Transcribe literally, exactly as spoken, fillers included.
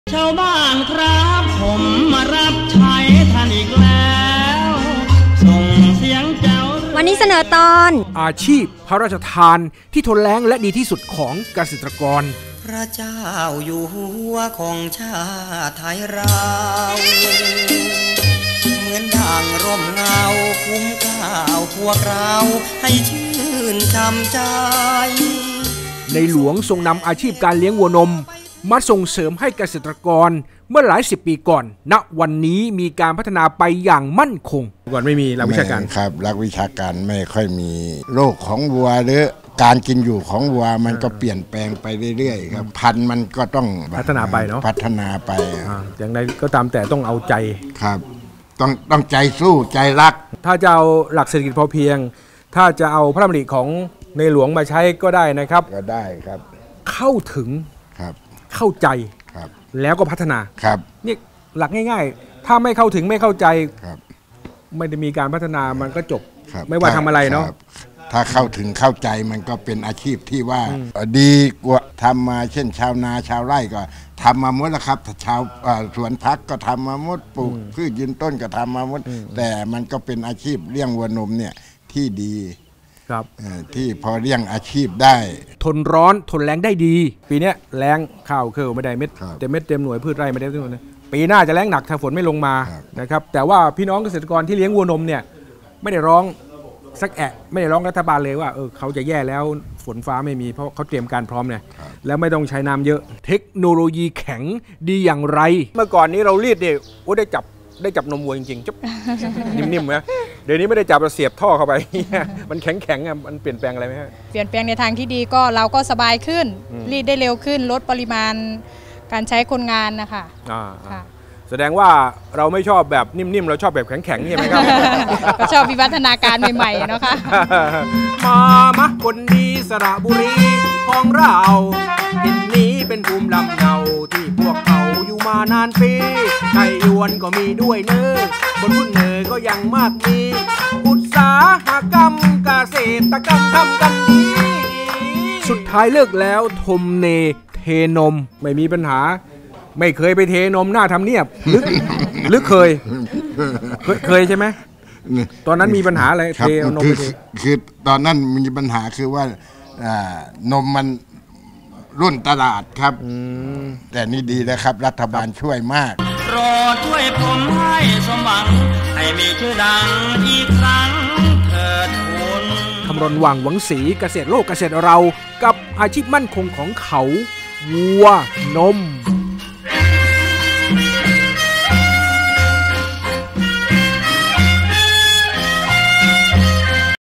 ชาวบ้านครับผมมารับใช้ท่านอีกแล้วส่งเสียงเจ้าวันนี้เสนอตอนอาชีพพระราชทานที่ทนแล้งและดีที่สุดของเกษตรกรพระเจ้าอยู่หัวของชาติไทยเราเหมือนดังร่มเงาคุ้มข้าวพวกเราให้ชื่นช่ำใจในหลวงทรงนำอาชีพการเลี้ยงวัวนมมาส่งเสริมให้เกษตรกรเมื่อหลายสิบปีก่อนณวันนี้มีการพัฒนาไปอย่างมั่นคงก่อนไม่มีหลักวิชาการครับหลักวิชาการไม่ค่อยมีโรคของวัวหรือการกินอยู่ของวัวมันก็เปลี่ยนแปลงไปเรื่อยๆครับพันธุ์มันก็ต้องพัฒนาไปเนาะพัฒนาไปอย่างไรก็ตามแต่ต้องเอาใจครับต้องต้องใจสู้ใจรักถ้าจะเอาหลักเศรษฐกิจพอเพียงถ้าจะเอาพระราชบัญญัติของในหลวงมาใช้ก็ได้นะครับก็ได้ครับเข้าถึงครับเข้าใจครับแล้วก็พัฒนาครับนี่หลักง่ายๆถ้าไม่เข้าถึงไม่เข้าใจครับไม่ได้มีการพัฒนามันก็จบไม่ว่าทำอะไรเนาะถ้าเข้าถึงเข้าใจมันก็เป็นอาชีพที่ว่าดีกว่าทำมาเช่นชาวนาชาวไร่ก็ทำมาหมดแล้วครับชาวสวนพักก็ทำมาหมดปลูกพืชยืนต้นก็ทำมาหมดแต่มันก็เป็นอาชีพเลี้ยงวัวนมเนี่ยที่ดีครับที่พอเลี้ยงอาชีพได้ทนร้อนทนแรงได้ดีปีนี้แรงข้าวเคิลไม่ได้เม็ดเต็มเม็ดเต็มหน่วยพืชไร่ไม่ได้เต็มหน่วยปีหน้าจะแรงหนักถ้าฝนไม่ลงมานะครับแต่ว่าพี่น้องเกษตรกรที่เลี้ยงวัวนมเนี่ยไม่ได้ร้องสักแอะไม่ได้ร้องรัฐบาลเลยว่าเออเขาจะแย่แล้วฝนฟ้าไม่มีเพราะเขาเตรียมการพร้อมเนี่ยแล้วไม่ต้องใช้น้ำเยอะเทคโนโลยีแข็งดีอย่างไรเมื่อก่อนนี้เรารีดเนี่ยโอ้ได้จับได้จับนมวัวจริงๆจับนิ่มๆนะเดี๋ยวนี้ไม่ได้จับเราเสียบท่อเข้าไปมันแข็งๆอ่ะมันเปลี่ยนแปลงอะไรไหมครับเปลี่ยนแปลงในทางที่ดีก็เราก็สบายขึ้นรีดได้เร็วขึ้นลดปริมาณการใช้คนงานนะคะแสดงว่าเราไม่ชอบแบบนิ่มๆเราชอบแบบแข็งๆใช่ไหมครับก็ชอบวิวัฒนาการใหม่ๆนะคะมามะคนดีสระบุรีของเราทินนี้เป็นภูมิลำเนาที่พวกเขาอยู่มานานปีไก่ยวนก็มีด้วยเนื้อคนรุ่นเนอก็ยังมากมีอุตสาหกรรมเกษตรกรรมทำกันดีสุดท้ายเลิกแล้วทมเนเทนมไม่มีปัญหาไม่เคยไปเทนมหน้าทำเนียบหรือหรือเคยเคยใช่ไหมตอนนั้นมีปัญหาอะไรเทนมไปเทคือตอนนั้นมีปัญหาคือว่านมมันรุ่นตลาดครับแต่นี่ดีนะครับรัฐบาลช่วยมากโปรดช่วยผมให้สมหวังให้มีชื่อดังอีกครั้งเถิดคุณคำรณหว่างหวังศรีเกษตรโลกเกษตรเรากับอาชีพมั่นคงของเขาวัวนม